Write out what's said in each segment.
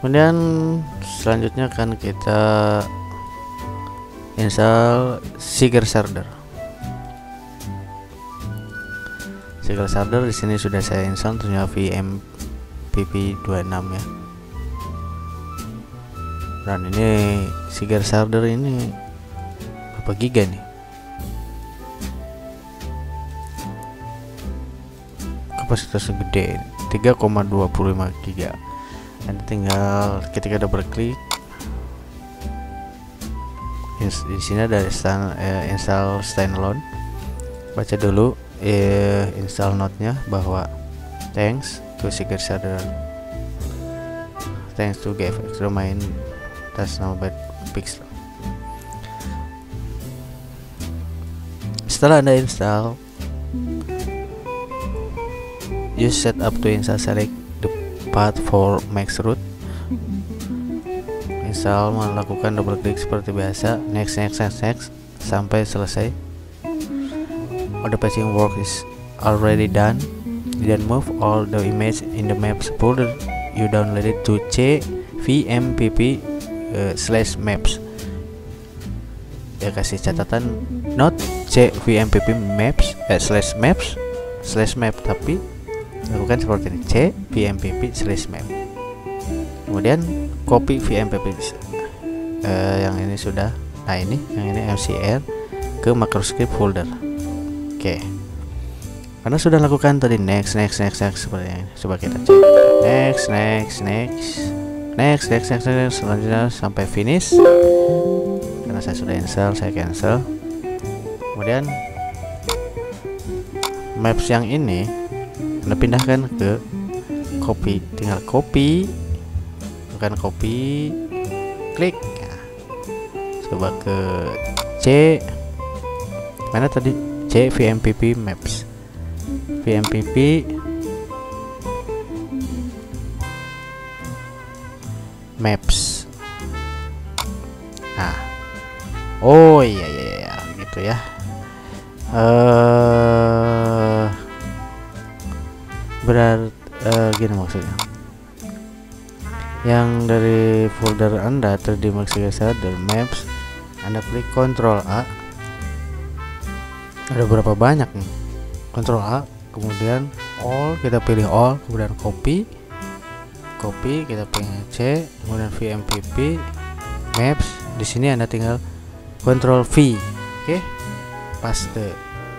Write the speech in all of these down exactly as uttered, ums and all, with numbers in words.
Kemudian selanjutnya kan kita install Sigger Sharder. Sigger Sharder di sini sudah saya install tentunya V M P P dua puluh enam ya. Dan ini Sigger Sharder ini berapa giga nih? Kapasitasnya gede, tiga koma dua lima giga. Dan tinggal ketika double klik di sini ada install, eh, install standalone. Baca dulu eh, install note-nya bahwa thanks to Sigger Sharder, thanks to G F X domain atas nama Pixel. Setelah Anda install, use setup to install, select the path for max root. Install, melakukan double klik seperti biasa, next next next next sampai selesai. All the patching work is already done. Then move all the image in the maps folder you downloaded to C V M P P uh, slash maps. Ya, kasih catatan not C V M P P maps eh, slash maps slash map, tapi lakukan seperti ini, C V M P P slash map. Kemudian copy V M P P uh, yang ini sudah, nah ini yang ini M C R ke macroscript folder. Oke, okay. Karena sudah lakukan tadi next next next next seperti ini, coba kita cek next next next next next next next selanjutnya sampai finish. Karena saya sudah install, saya cancel. Kemudian maps yang ini Anda pindahkan ke copy, tinggal copy, bukan copy, klik ya. Coba ke C, mana tadi, C V M P P maps, V M P P maps. Nah, oh iya iya iya gitu ya. Eh berat uh, gini maksudnya, yang dari folder Anda tiga D Max Sigger Sharder Maps, Anda klik Ctrl A. Ada berapa banyak nih? Ctrl A, kemudian all, kita pilih all, kemudian copy, copy, kita pilih C, kemudian V M P P Maps. Di sini Anda tinggal Ctrl V, oke, okay? Paste.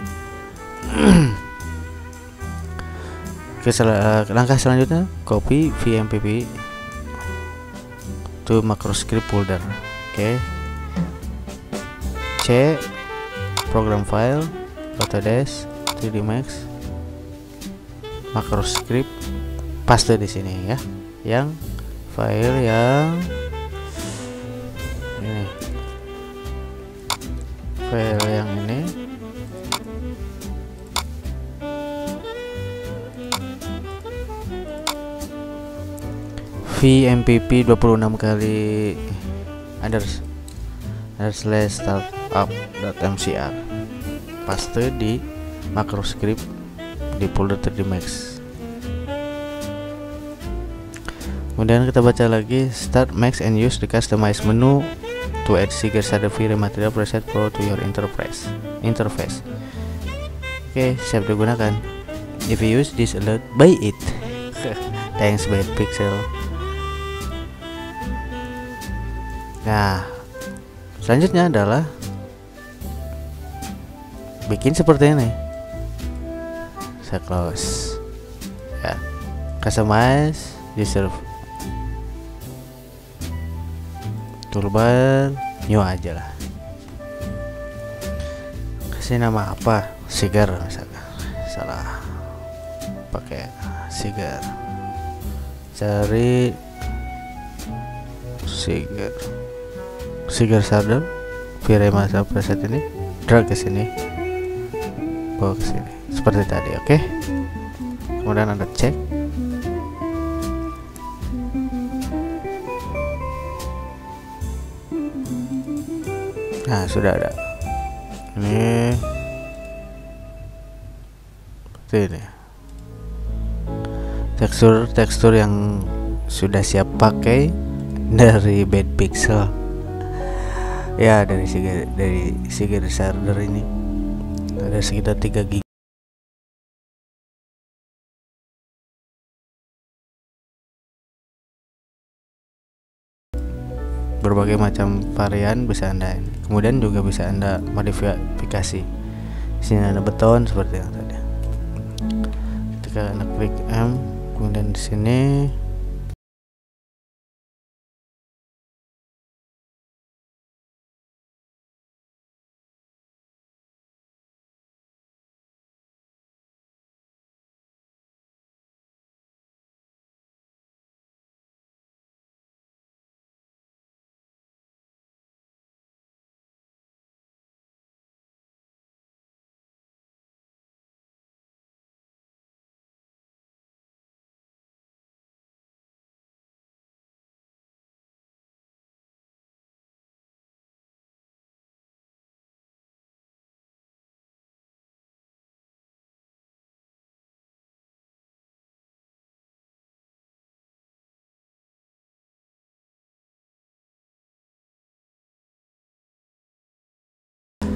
Oke, sel langkah selanjutnya copy V M P P to macroscript folder. Oke, okay. C, program file, Autodesk tiga D Max, macroscript, paste di sini ya, yang file yang ini, file yang ini. V M P P dua puluh enam kali unders under slash startup.mcr, paste di macroscript di folder tiga D Max. Kemudian kita baca lagi start Max and use the customize menu to add Sigger Sharder V R material preset pro to your interface interface. Oke, okay, siap digunakan. If you use this alert, buy it. Thanks by Pixel. Nah, selanjutnya adalah bikin seperti ini. Saya close ya, customize user toolbar, new aja lah, kasih nama apa, Sigger misalkan, salah pakai Sigger, cari Sigger Sigger Sharder V R masa preset ini, drag ke sini, bawa ke sini seperti tadi. Oke, okay? Kemudian Anda cek. Nah, sudah ada. Ini seperti ini. Tekstur tekstur yang sudah siap pakai dari Bad Pixel. Ya, dari Seagate dari Seagate Recorder ini ada sekitar tiga giga. Berbagai macam varian bisa Anda, kemudian juga bisa Anda modifikasi. Di sini ada beton seperti yang tadi. Ketika Anda klik M, kemudian di sini